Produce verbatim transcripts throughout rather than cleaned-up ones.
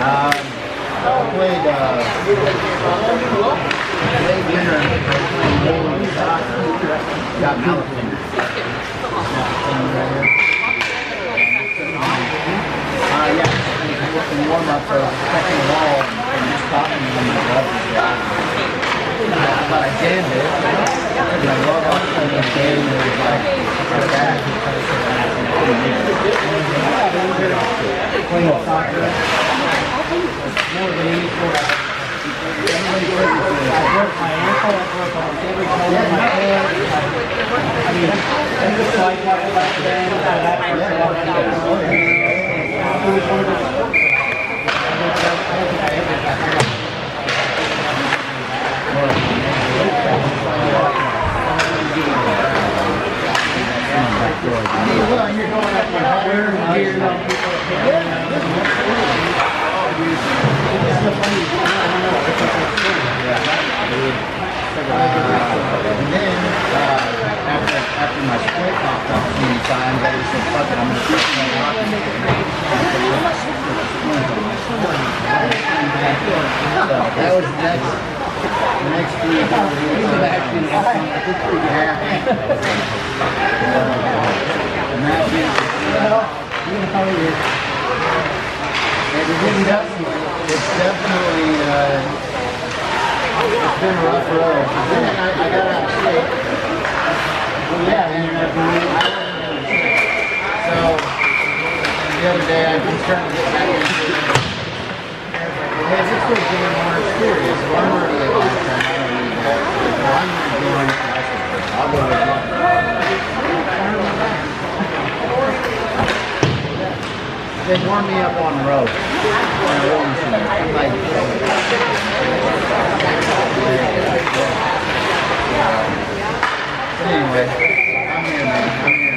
Um, I played, uh, late winter, I played bowling soccer. Got mallet fingers. Uh, yeah, in warm-ups, I was catching the ball and just caught me when my glove was down. But I jammed it. And my glove off and the game was like, like that. Playing soccer. More than any sport. I broke my ankle, I broke almost every bone in my head. I mean, I just like talking about that. That hurt a lot. It was one of the sports. I don't think I ever got that. Well, you're going up your hair and gears on people. And then, uh, after, after my split popped off a few times, I just said, fuck it, I'm going to shoot my hockey. So that was the next, the next three years. I took pretty happy. And that is, how are you? It's definitely, it's definitely, uh, it's been a rough road. Then I, I got out of shape. Well, yeah, and I wasn't in shape. So, the other day I was trying to get back in shape. Well, it's just sort of getting more serious. So I'm already a lifetime. I don't need that. So I'm going to join the classic. I'll go with that. They warmed me up on the road. On a road machine. I'm like, but anyway, I'm here, man. I'm here.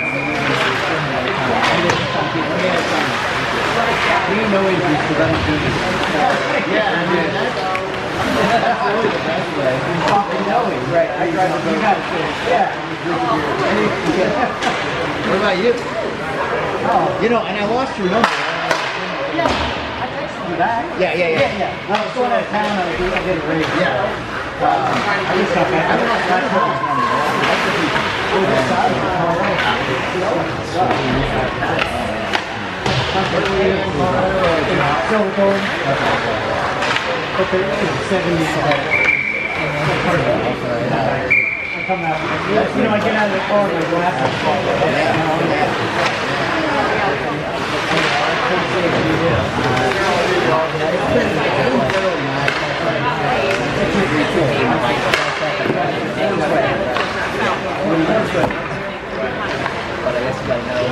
Do you know English? Because I don't do this. Yeah, I mean, that's, that's really the best way. You know it, right? I drive the boat. You got to yeah. What about you? Oh. You know, and I lost your number. Yeah, I texted you back. Yeah, yeah, yeah. yeah, yeah. I was going out of town. I was going to get a raise. Yeah. Um, I just got back. I don't know if that's his number. Oh, this side of the car. Okay, seventy-seven. I come out. You know, I get out of the car and my glasses fall. But I guess you gotta know.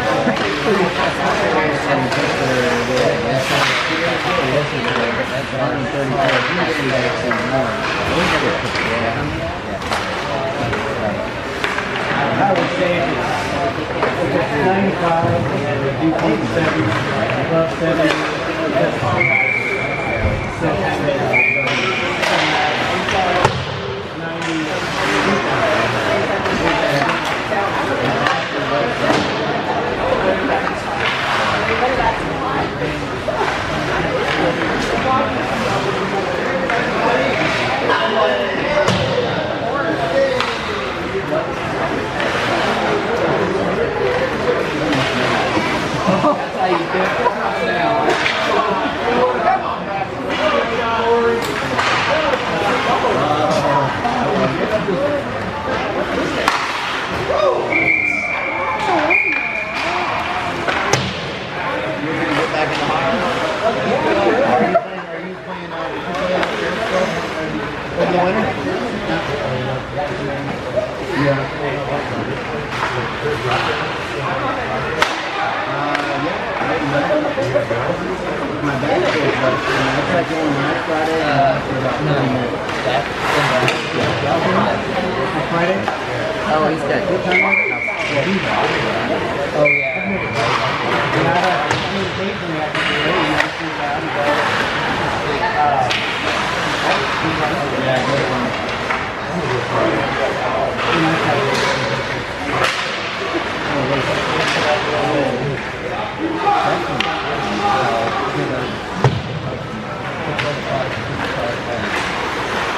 I would say it's ninety-five, do point seven, above seventy, that's fine. How you doing? My back feels like, you know, I tried going last Friday and uh, for about thirty minutes. On Friday? Oh, he's got good time on it? Oh, yeah. And I have, I mean, occasionally I can do it, and I see that I'm going. Yeah, good one. Oh, wait.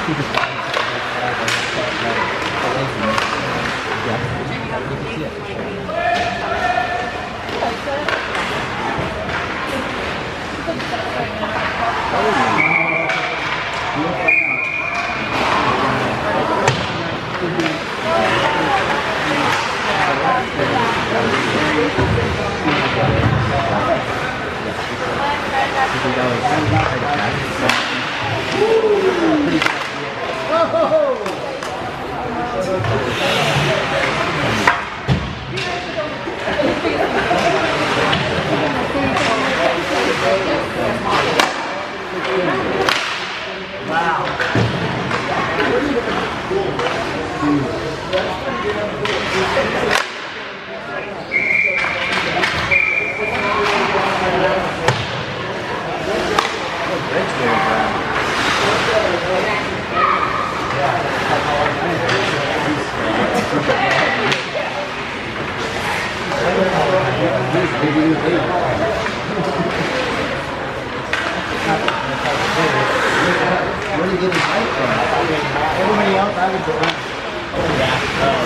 Where do you get his light from? Everybody else, I would go. Oh, yeah.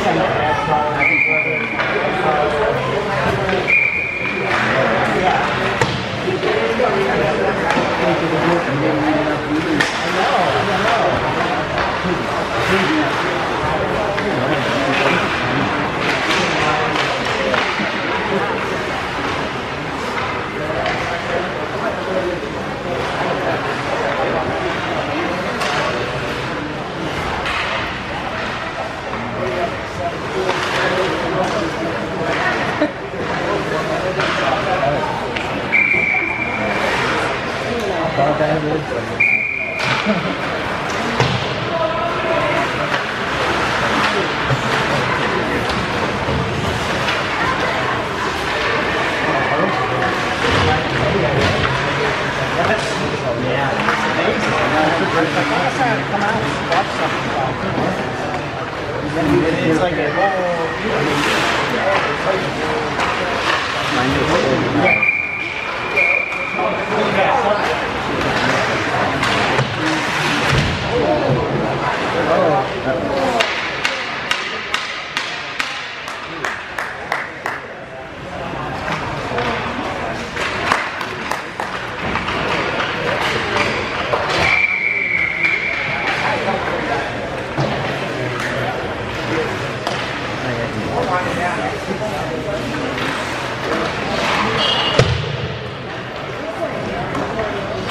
It's like a whole, I mean, yeah.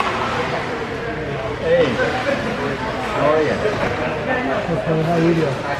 Hey, how are you? How are you doing?